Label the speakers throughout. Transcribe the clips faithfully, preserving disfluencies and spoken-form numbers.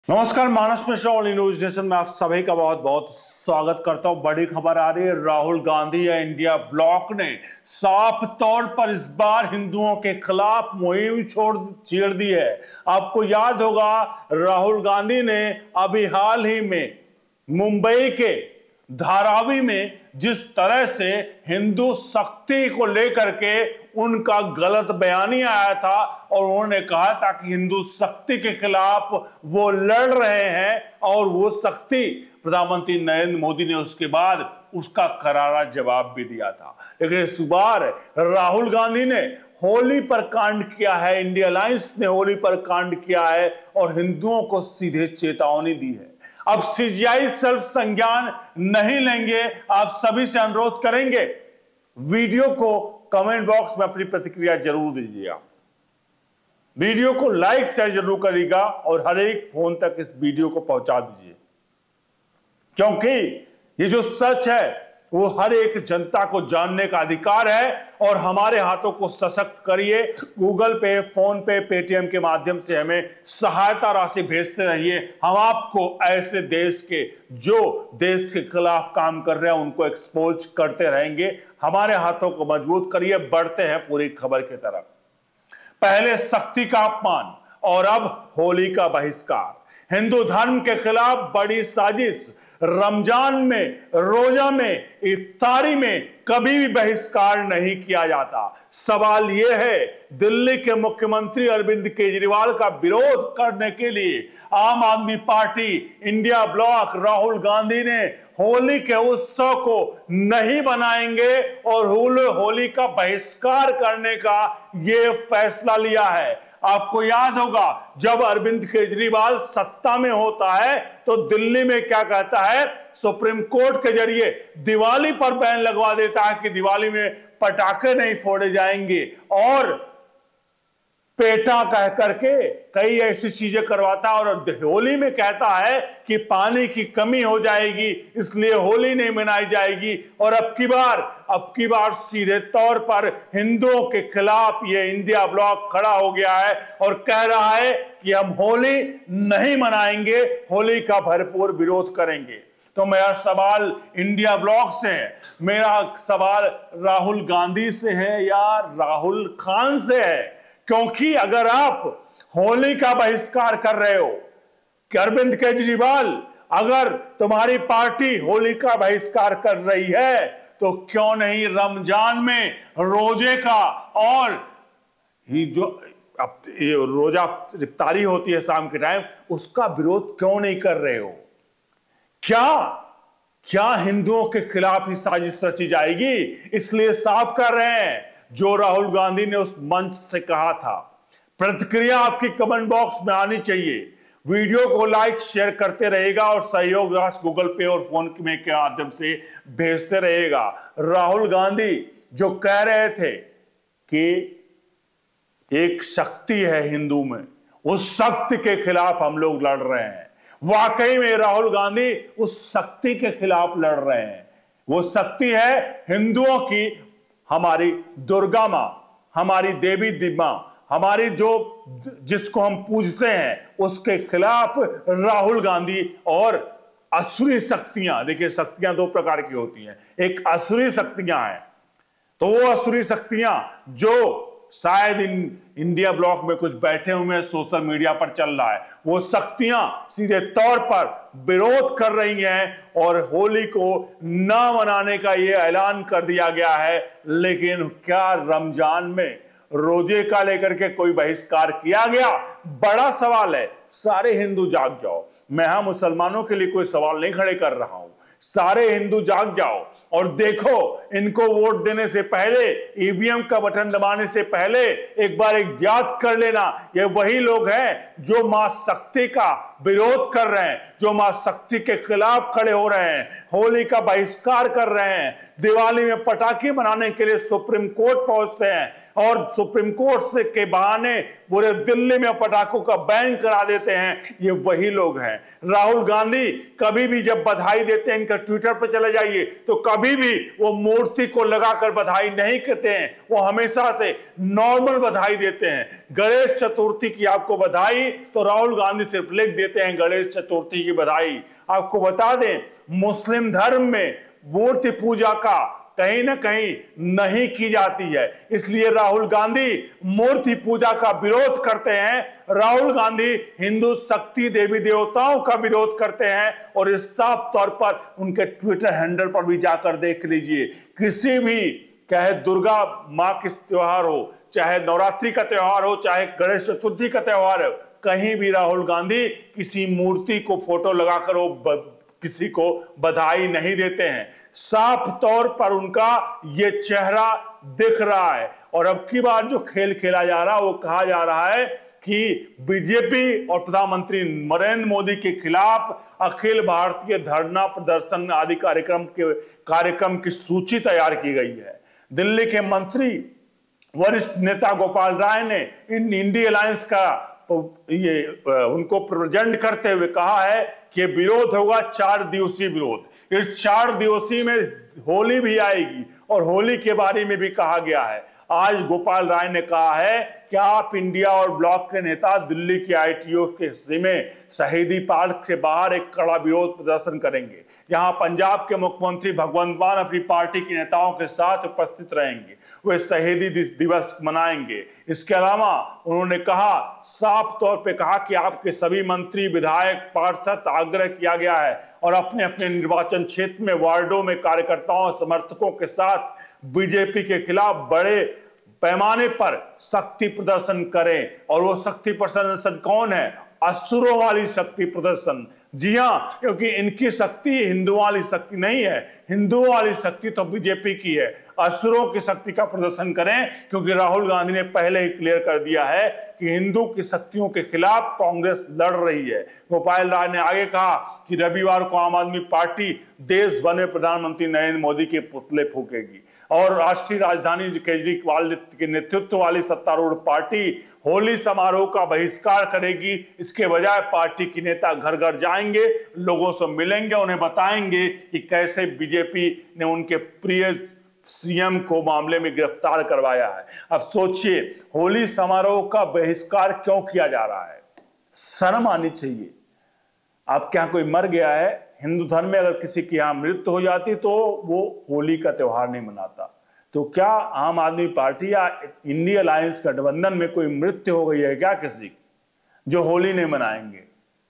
Speaker 1: नमस्कार, Manas Mishra all news nation में आप सभी का बहुत बहुत स्वागत करता हूं। बड़ी खबर आ रही है, राहुल गांधी या इंडिया ब्लॉक ने साफ तौर पर इस बार हिंदुओं के खिलाफ मुहिम छोड़ छेड़ दी है। आपको याद होगा, राहुल गांधी ने अभी हाल ही में मुंबई के धारावी में जिस तरह से हिंदू शक्ति को लेकर के उनका गलत बयानी आया था और उन्होंने कहा था कि हिंदू शक्ति के खिलाफ वो लड़ रहे हैं और वो शक्ति, प्रधानमंत्री नरेंद्र मोदी ने उसके बाद उसका करारा जवाब भी दिया था। लेकिन इस बार राहुल गांधी ने होली पर कांड किया है, इंडिया अलायंस ने होली पर कांड किया है और हिंदुओं को सीधे चेतावनी दी है। अब सीजीआई सिर्फ संज्ञान नहीं लेंगे, आप सभी से अनुरोध करेंगे वीडियो को कमेंट बॉक्स में अपनी प्रतिक्रिया जरूर दीजिएगा, वीडियो को लाइक शेयर जरूर करिएगा और हर एक फोन तक इस वीडियो को पहुंचा दीजिए, क्योंकि ये जो सच है वो हर एक जनता को जानने का अधिकार है और हमारे हाथों को सशक्त करिए। गूगल पे, फोन पे, पेटीएम के माध्यम से हमें सहायता राशि भेजते रहिए। हम आपको ऐसे देश के जो देश के खिलाफ काम कर रहे हैं उनको एक्सपोज करते रहेंगे। हमारे हाथों को मजबूत करिए। बढ़ते हैं पूरी खबर की तरफ। पहले शक्ति का अपमान और अब होली का बहिष्कार। हिंदू धर्म के खिलाफ बड़ी साजिश। रमजान में, रोजा में, इफ्तारी में कभी भी बहिष्कार नहीं किया जाता। सवाल यह है, दिल्ली के मुख्यमंत्री अरविंद केजरीवाल का विरोध करने के लिए Aam Aadmi party, India bloc, Rahul Gandhi ने होली के उत्सव को नहीं बनाएंगे और होली का बहिष्कार करने का यह फैसला लिया है। आपको याद होगा, जब अरविंद केजरीवाल सत्ता में होता है तो दिल्ली में क्या कहता है, सुप्रीम कोर्ट के जरिए दिवाली पर बैन लगवा देता है कि दिवाली में पटाखे नहीं फोड़े जाएंगे और पेटा कह करके कई ऐसी चीजें करवाता है और होली में कहता है कि पानी की कमी हो जाएगी इसलिए होली नहीं मनाई जाएगी। और अब की बार अब की बार सीधे तौर पर हिंदुओं के खिलाफ ये इंडिया ब्लॉक खड़ा हो गया है और कह रहा है कि हम होली नहीं मनाएंगे, होली का भरपूर विरोध करेंगे। तो मेरा सवाल इंडिया ब्लॉक से है, मेरा सवाल राहुल गांधी से है या राहुल खान से है, क्योंकि अगर आप होली का बहिष्कार कर रहे हो कि अरविंद केजरीवाल, अगर तुम्हारी पार्टी होली का बहिष्कार कर रही है तो क्यों नहीं रमजान में रोजे का और ही जो अब ये रोजा इफ्तारी होती है शाम के टाइम, उसका विरोध क्यों नहीं कर रहे हो? क्या क्या हिंदुओं के खिलाफ ही साजिश रची जाएगी? इसलिए साफ कर रहे हैं जो राहुल गांधी ने उस मंच से कहा था। प्रतिक्रिया आपकी कमेंट बॉक्स में आनी चाहिए। वीडियो को लाइक शेयर करते रहेगा और सहयोग राशि गूगल पे और फोन में के माध्यम से भेजते रहेगा। राहुल गांधी जो कह रहे थे कि एक शक्ति है हिंदू में, उस शक्ति के खिलाफ हम लोग लड़ रहे हैं, वाकई में राहुल गांधी उस शक्ति के खिलाफ लड़ रहे हैं। वो शक्ति है हिंदुओं की, हमारी दुर्गा मां, हमारी देवी दिव्या, हमारी जो जिसको हम पूजते हैं उसके खिलाफ राहुल गांधी और असुरी शक्तियां। देखिए, शक्तियां दो प्रकार की होती हैं, एक असुरी शक्तियां हैं, तो वो असुरी शक्तियां जो शायद इन इंडिया ब्लॉक में कुछ बैठे हुए हैं, सोशल मीडिया पर चल रहा है, वो शक्तियां सीधे तौर पर विरोध कर रही हैं और होली को ना मनाने का ये ऐलान कर दिया गया है। लेकिन क्या रमजान में रोजे का लेकर के कोई बहिष्कार किया गया? बड़ा सवाल है। सारे हिंदू जाग जाओ। मैं यहां मुसलमानों के लिए कोई सवाल नहीं खड़े कर रहा हूं। सारे हिंदू जाग जाओ और देखो, इनको वोट देने से पहले, ईवीएम का बटन दबाने से पहले एक बार एक याद कर लेना, ये वही लोग हैं जो मां शक्ति का विरोध कर रहे हैं, जो मां शक्ति के खिलाफ खड़े हो रहे हैं, होली का बहिष्कार कर रहे हैं, दिवाली में पटाखे बनाने के लिए सुप्रीम कोर्ट पहुंचते हैं। और सुप्रीम कोर्ट से के बहाने पूरे दिल्ली में पटाखों का बैन करा देते हैं, ये वही लोग हैं। राहुल गांधी कभी भी जब बधाई देते हैं, इनका ट्विटर पर चले जाइए, तो कभी भी वो मूर्ति को लगाकर बधाई नहीं कहते हैं, वो हमेशा से नॉर्मल बधाई देते हैं। गणेश चतुर्थी की आपको बधाई तो राहुल गांधी सिर्फ लिख देते हैं गणेश चतुर्थी की बधाई। आपको बता दें, मुस्लिम धर्म में मूर्ति पूजा का कहीं ना कहीं नहीं की जाती है, इसलिए राहुल गांधी मूर्ति पूजा का विरोध करते हैं। राहुल गांधी हिंदू शक्ति देवी देवताओं का विरोध करते हैं, और इस साफ तौर पर उनके ट्विटर हैंडल पर भी जाकर देख लीजिए। किसी भी, चाहे दुर्गा माँ के त्योहार हो, चाहे नवरात्रि का त्योहार हो, चाहे गणेश चतुर्थी का त्योहार हो, कहीं भी राहुल गांधी किसी मूर्ति को फोटो लगाकर वो किसी को बधाई नहीं देते हैं। साफ तौर पर उनका ये चेहरा दिख रहा है। और अब की बार जो खेल खेला जा रहा है, वो कहा जा रहा है कि बीजेपी और प्रधानमंत्री नरेंद्र मोदी के खिलाफ अखिल भारतीय धरना प्रदर्शन आदि कार्यक्रम के कार्यक्रम की सूची तैयार की गई है। दिल्ली के मंत्री वरिष्ठ नेता गोपाल राय ने इन इंडिया अलायंस का ये उनको प्रेजेंट करते हुए कहा है कि विरोध होगा चार दिवसीय विरोध। इस चार दिवसीय में होली भी आएगी, और होली के बारे में भी कहा गया है। आज गोपाल राय ने कहा है कि आप इंडिया और ब्लॉक के नेता दिल्ली के आईटीओ के हिस्से में शहीदी पार्क से बाहर एक कड़ा विरोध प्रदर्शन करेंगे। यहाँ पंजाब के मुख्यमंत्री भगवंत मान अपनी पार्टी के नेताओं के साथ उपस्थित रहेंगे, वे शहीदी दिवस मनाएंगे। इसके अलावा उन्होंने कहा, साफ तौर पे कहा कि आपके सभी मंत्री, विधायक, पार्षद आग्रह किया गया है और अपने अपने निर्वाचन क्षेत्र में वार्डों में कार्यकर्ताओं समर्थकों के साथ बीजेपी के खिलाफ बड़े पैमाने पर शक्ति प्रदर्शन करें। और वो शक्ति प्रदर्शन कौन है? असुरों वाली शक्ति प्रदर्शन। जी हां, क्योंकि इनकी शक्ति हिंदुओं वाली शक्ति नहीं है, हिंदुओं वाली शक्ति तो बीजेपी की है। असुरों की शक्ति का प्रदर्शन करें, क्योंकि राहुल गांधी ने पहले ही क्लियर कर दिया है कि हिंदू की शक्तियों के खिलाफ कांग्रेस लड़ रही है। गोपाल राय ने आगे कहा कि रविवार को आम आदमी पार्टी देश भर में प्रधानमंत्री नरेंद्र मोदी के पुतले फूकेगी, और राष्ट्रीय राजधानी केजरीवाल के नेतृत्व वाली सत्तारूढ़ पार्टी होली समारोह का बहिष्कार करेगी। इसके बजाय पार्टी के नेता घर घर जाएंगे, लोगों से मिलेंगे, उन्हें बताएंगे कि कैसे बीजेपी ने उनके प्रिय सीएम को मामले में गिरफ्तार करवाया है। अब सोचिए, होली समारोह का बहिष्कार क्यों किया जा रहा है? शर्म आनी चाहिए। आपके यहां कोई मर गया है, हिंदू धर्म में अगर किसी की यहां मृत्यु हो जाती तो वो होली का त्योहार नहीं मनाता। तो क्या आम आदमी पार्टी या इंडिया अलायंस गठबंधन में कोई मृत्यु हो गई है क्या किसी, जो होली नहीं मनाएंगे?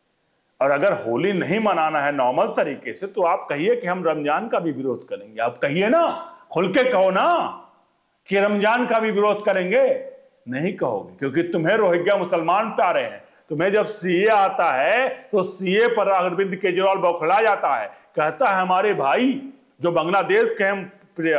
Speaker 1: और अगर होली नहीं मनाना है नॉर्मल तरीके से, तो आप कहिए कि हम रमजान का भी विरोध करेंगे। आप कहिए ना, खुल के कहो ना कि रमजान का भी विरोध करेंगे। नहीं कहोगे, क्योंकि तुम्हें रोहिंग्या मुसलमान प्यारे हैं। तुम्हें जब सीए आता है तो सीए पर अरविंद केजरीवाल बौखला जाता है, कहता है हमारे भाई जो बांग्लादेश के हैं,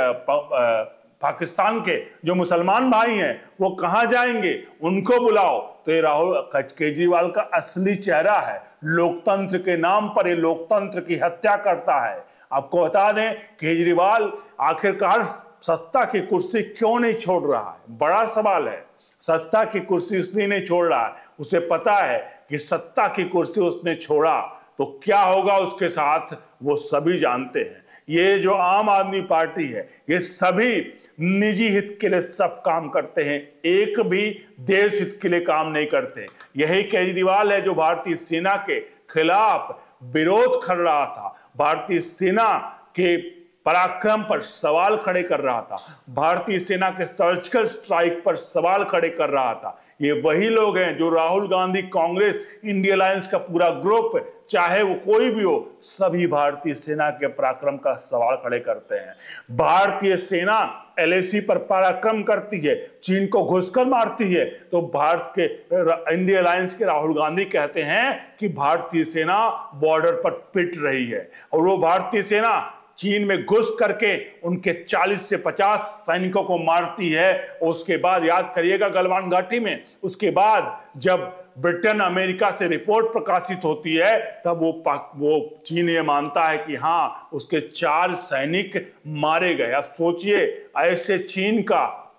Speaker 1: पाकिस्तान के जो मुसलमान भाई हैं, वो कहां जाएंगे, उनको बुलाओ। तो ये राहुल केजरीवाल का असली चेहरा है। लोकतंत्र के नाम पर ये लोकतंत्र की हत्या करता है। आपको बता दें, केजरीवाल आखिरकार सत्ता की कुर्सी क्यों नहीं छोड़ रहा है? बड़ा सवाल है। सत्ता की कुर्सी इसलिए नहीं छोड़ रहा है, उसे पता है कि सत्ता की कुर्सी उसने छोड़ा तो क्या होगा उसके साथ, वो सभी जानते हैं। ये जो आम आदमी पार्टी है, ये सभी निजी हित के लिए सब काम करते हैं, एक भी देश हित के लिए काम नहीं करते। यही केजरीवाल है जो भारतीय सेना के खिलाफ विरोध कर रहा था, भारतीय सेना के पराक्रम पर सवाल खड़े कर रहा था, भारतीय सेना के सर्जिकल स्ट्राइक पर सवाल खड़े कर रहा था। ये वही लोग हैं जो राहुल गांधी, कांग्रेस, इंडिया अलायंस का पूरा ग्रुप, चाहे वो कोई भी हो, सभी भारतीय सेना के पराक्रम का सवाल खड़े करते हैं। भारतीय सेना एलएसी पर पराक्रम करती है, चीन को घुसकर मारती है, तो भारत के इंडिया अलायंस के राहुल गांधी कहते हैं कि भारतीय सेना बॉर्डर पर पिट रही है। और वो भारतीय सेना चीन में घुस करके उनके चालीस से पचास सैनिकों को मारती है। उसके बाद याद करिएगा गलवान घाटी में, उसके बाद जब ब्रिटेन अमेरिका से रिपोर्ट प्रकाशित होती है, तब वो वो चीन ये मानता है कि हाँ, उसके चार सैनिक मारे गए। अब सोचिए, ऐसे चीन का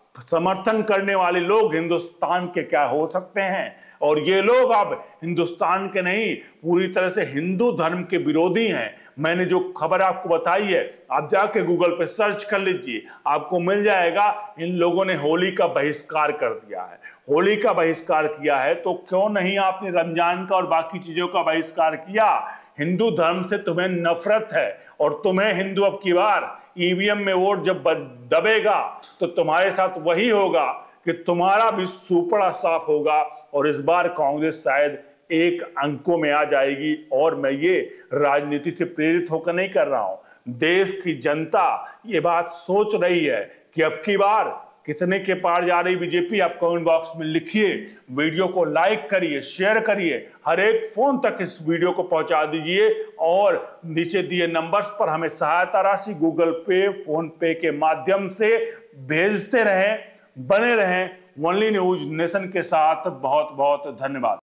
Speaker 1: समर्थन करने वाले लोग हिंदुस्तान के क्या हो सकते हैं। और ये लोग अब हिंदुस्तान के नहीं, पूरी तरह से हिंदू धर्म के विरोधी हैं। मैंने जो खबर आपको बताई है, आप जाके गूगल पे सर्च कर लीजिए, आपको मिल जाएगा। इन लोगों ने होली का बहिष्कार कर दिया है। होली का बहिष्कार किया है तो क्यों नहीं आपने रमजान का और बाकी चीजों का बहिष्कार किया। हिंदू धर्म से तुम्हें नफरत है और तुम्हें हिंदू अब की बार ईवीएम में वोट जब दबेगा तो तुम्हारे साथ वही होगा कि तुम्हारा भी सुपड़ा साफ होगा और इस बार कांग्रेस शायद एक अंकों में आ जाएगी। और मैं ये राजनीति से प्रेरित होकर नहीं कर रहा हूं, देश की जनता ये बात सोच रही है कि अब की बार कितने के पार जा रही बीजेपी। आप कमेंट बॉक्स में लिखिए, वीडियो को लाइक करिए, शेयर करिए, हर एक फोन तक इस वीडियो को पहुंचा दीजिए और नीचे दिए नंबर्स पर हमें सहायता राशि गूगल पे, फोन पे के माध्यम से भेजते रहें। बने रहें ओनली न्यूज नेशन के साथ। बहुत बहुत धन्यवाद।